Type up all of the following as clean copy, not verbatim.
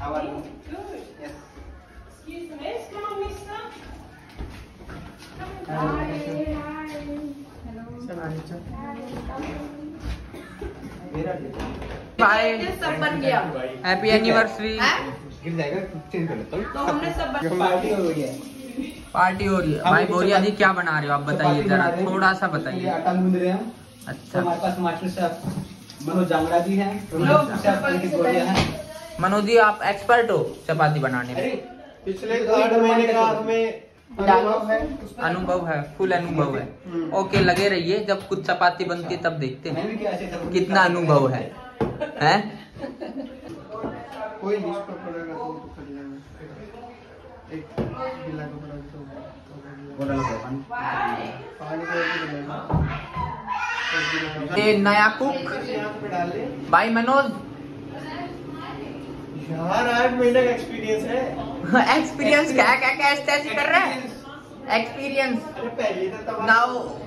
How are you? Good. Yes. Excuse me, miss. Come on, mister. Hello. Hi. Hello. Where are you? Bye. सब बन गया। Happy anniversary. गिर जाएगा, change कर लेता हूँ। तो हमने सब पार्टी हो गई है। पार्टी हो रही है। भाई बोरिया जी क्या बना रहे हो आप बताइए जरा, थोड़ा सा बताइए। आटा गूंद रहे हैं। अच्छा। तो हमारे पास मास्टर शेफ मनोज जांगड़ा जी हैं। मनोज जी आप एक्सपर्ट हो चपाती बनाने में? पिछले 8 महीने का हमें अनुभव है, फुल अनुभव है। ओके लगे रहिए, जब कुछ चपाती बनती है तब देखते हैं कितना अनुभव है। हैं? कोई लिस्ट पर पड़ेगा तो कर लेंगे। एक गिला का पड़ा तो ये नया कुक भाई मनोज। यार 8 महीने का एक्सपीरियंस है। एक्सपीरियंस क्या क्या क्या ऐसे कर रहे हैं? एक्सपीरियंस अरे पहले तो तब नाउ।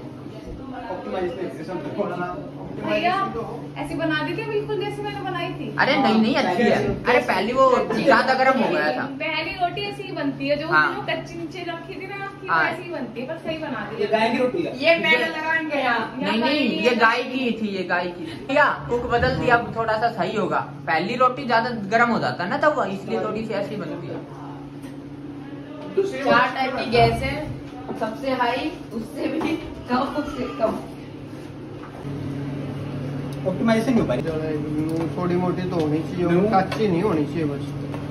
भैया ऐसी बना दी थी बिल्कुल जैसे मैंने बनाई थी। अरे नहीं अच्छी है। अरे पहली वो ज्यादा गर्म हो गया था। पहली रोटी ऐसी ही बनती है जो हाँ। कच्ची नीचे रखी थी ना आपकी, हाँ। ऐसी ही बनती है, पर सही बना दी। ये गाय की रोटी है। ये मैंने लगान गया। नहीं ये गाय की थी, ये गाय की थी। क्या कुक बदल दिया, अब थोड़ा सा सही होगा। पहली रोटी ज्यादा गर्म हो जाता है ना, तब इसलिए थोड़ी सी ऐसी बनती है। 4 टाइप की गैस है, सबसे हाई, उससे भी कम, उससे कम। ऑप्टिमाइजेशन हो पाई। थोड़ी मोटी तो होनी चाहिए, कच्ची नहीं होनी चाहिए बस।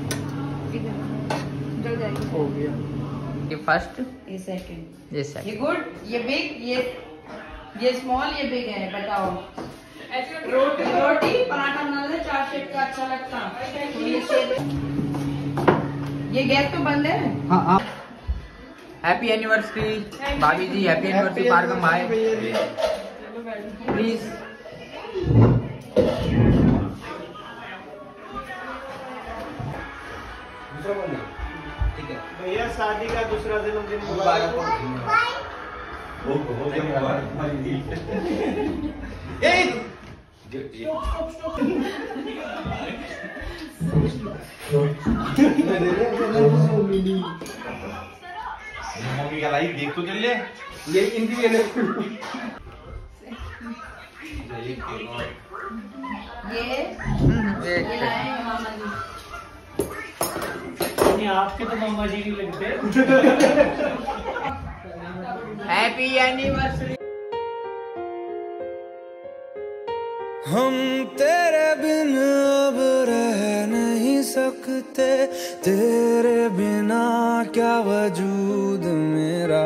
जल जाएगी। हो गया। ये फर्स्ट, ये सेकंड, ये ये सेकंड। गुड, ये बिग, ये स्मॉल, ये बिग है। बताओ रोटी पराठा बना दे 4 शेप का, अच्छा लगता। ये शेप, ये गैस तो बंद है। हाँ। हैप्पी एनिवर्सरी भाभी जी, हैप्पी एनिवर्सरी पार्क में आए प्लीज। ठीक है भैया शादी का दूसरा जन्मदिन मुबारक हो। मम्मी का लाइव देख तो चल ले। ये इनकी ये लाए हैं मामा जी। नहीं आपके तो मामा जी नहीं लगते। Happy anniversary. हम तेरे बिन अब रह नहीं सकते, तेरे बिना क्या वजूद मेरा।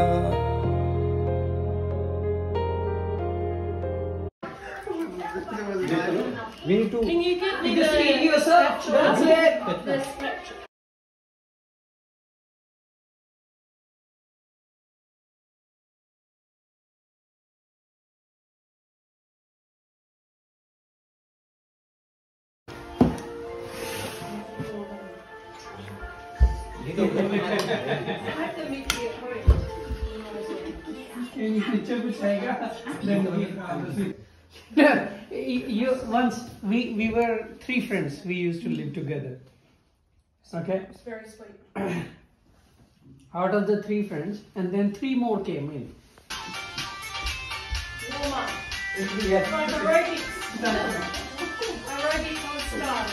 We need to. Can you give me the stretcher? You once we were 3 friends. We used to live together. Okay. It's very sweet. Out of the 3 friends, and then 3 more came in. Warm up. Like aerobics. Aerobics on start.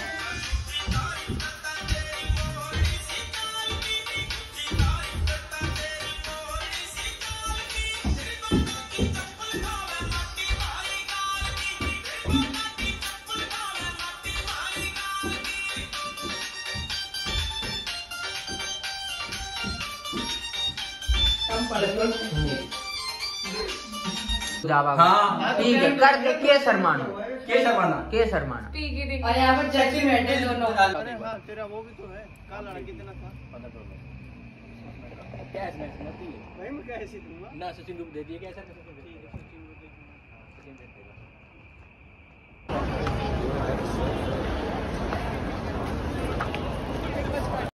हाँ ठीक है, कर दे के शर्माना, के शर्माना। और यहाँ पर जज बैठे दोनों। अरे हाँ तेरा वो भी तो है, काला कितना था? क्या इसमें? भाई मैं कैसे दूंगा? ना सचिन रूप दे दिए कैसा?